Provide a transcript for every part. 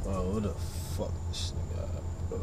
Oh, what the fuck this nigga at, bro?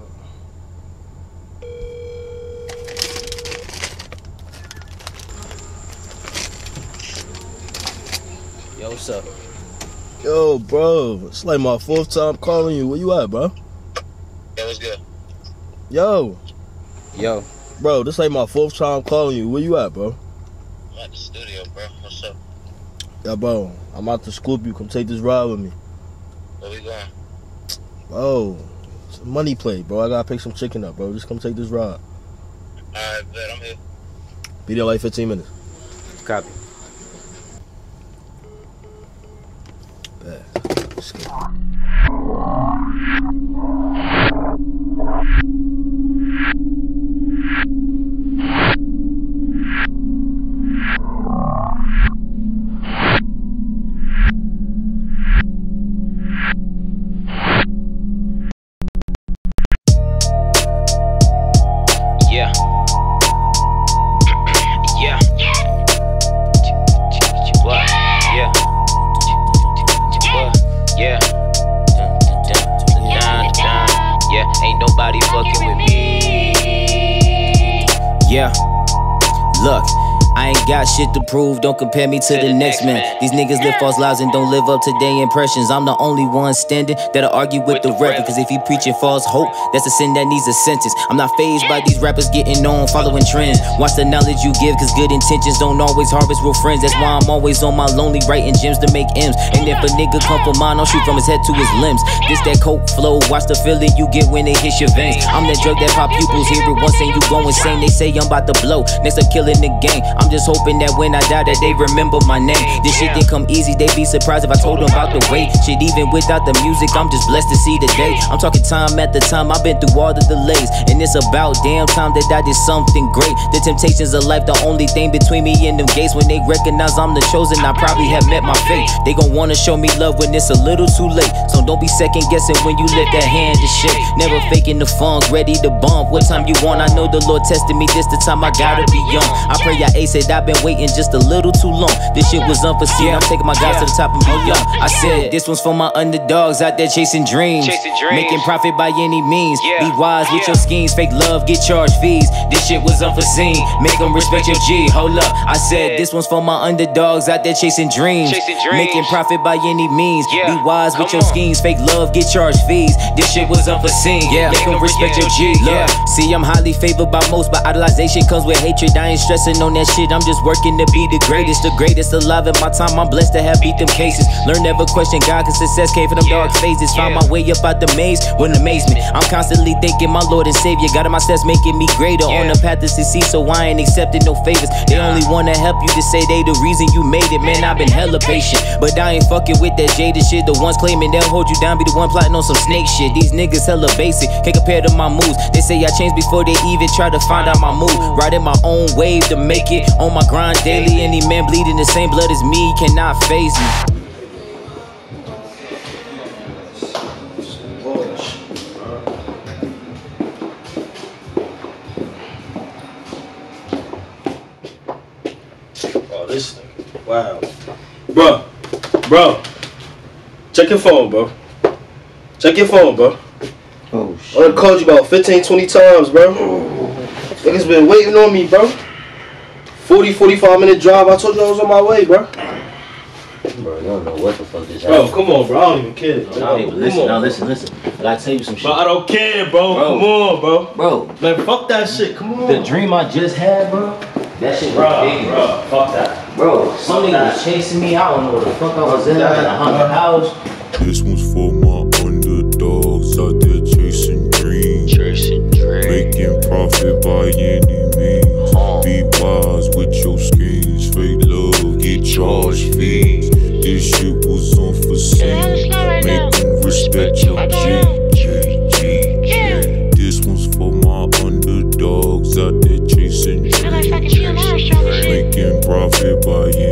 Yo, what's up? Yo, bro, it's like my 4th time calling you. Where you at, bro? Yo, what's good? Yo. Yo. Bro, this like my 4th time calling you. Where you at, bro? I'm at the studio, bro. What's up? Yeah, bro, I'm out to scoop you. Come take this ride with me. Where we going? Bro, it's a money play, bro. I gotta pick some chicken up, bro. Just come take this ride. Alright, bet. I'm here. Be there like 15 minutes. Copy. Bet. Let's go. Yeah. Yeah. What? Yeah. What? Yeah. Yeah. Ain't nobody fucking with me. Yeah, look, I ain't got shit to prove, don't compare me to the next man. These niggas live false lives and don't live up to their impressions. I'm the only one standing that'll argue with the rapper, cause if he preaching false hope, that's a sin that needs a sentence. I'm not fazed by these rappers getting on, following trends. Watch the knowledge you give, cause good intentions don't always harvest real friends. That's why I'm always on my lonely writing gems to make M's. And if a nigga come for mine, I'll shoot from his head to his limbs. This that coke flow, watch the feeling you get when it hits your veins. I'm that drug that pop pupils, hear it once and you go insane. They say I'm about to blow, next to killing the gang. I'm just hoping that when I die that they remember my name. This shit didn't come easy, they be surprised if I told them about the wait. Shit, even without the music, I'm just blessed to see the day. I'm talking time at the time, I've been through all the delays, and it's about damn time that I did something great. The temptations of life, the only thing between me and them gates. When they recognize I'm the chosen, I probably have met my fate. They gon' wanna show me love when it's a little too late, so don't be second guessing when you lift that hand to shake. Never faking the funk, ready to bump. What time you want? I know the Lord tested me, this the time I gotta be young. I pray I ace it, I've been waiting just a little too long. This shit was unforeseen, I'm taking my guys to the top and be young. I said, this one's for my underdogs out there chasing dreams, making profit by any means. Be wise with your schemes, fake love, get charged fees. This shit was unforeseen, make them respect your G. Hold up, I said, this one's for my underdogs out there chasing dreams, making profit by any means. Be wise with your schemes, fake love, get charged fees. This shit was unforeseen, make them respect your G. Look, see, I'm highly favored by most, but idolization comes with hatred. I ain't stressing on that shit, I'm just working to be the greatest alive in my time. I'm blessed to have beat them cases. Learn never question God, cause success came from them dark phases. Found my way up out the maze with amazement. I'm constantly thinking my Lord and Savior, God of my steps making me greater on the path to succeed, so I ain't accepting no favors. They only wanna help you to say they the reason you made it. Man, I've been hella patient, but I ain't fucking with that jaded shit. The ones claiming they'll hold you down be the one plotting on some snake shit. These niggas hella basic, can't compare to my moves. They say I changed before they even try to find out my move. Riding my own wave to make it on my grind daily. Any man bleeding the same blood as me cannot face me. Oh, this nigga. Wow. Bro. Check your phone, bro. Check your phone, bro. Oh shit. I done called you about 15, 20 times, bro. Niggas been waiting on me, bro. 40, 45-minute drive. I told you I was on my way, bro. Bro, you don't know what the fuck this Bro, come on, bro. I don't even care. Listen. I gotta tell you some shit. Bro, I don't care, bro. Come on, bro. Bro, Man, fuck that shit. Come on. the dream I just had, bro, that shit was big. Bro, fuck that. Bro, some nigga was chasing me. I don't know what the fuck I was in. I had a 100 house. This one's for my underdogs out there chasing dreams, making profit by any means. Be wise with your schemes, fake love, get charged fees. This shit was unforeseen, make them respect your G. This one's for my underdogs out there chasing dreams, making profit by any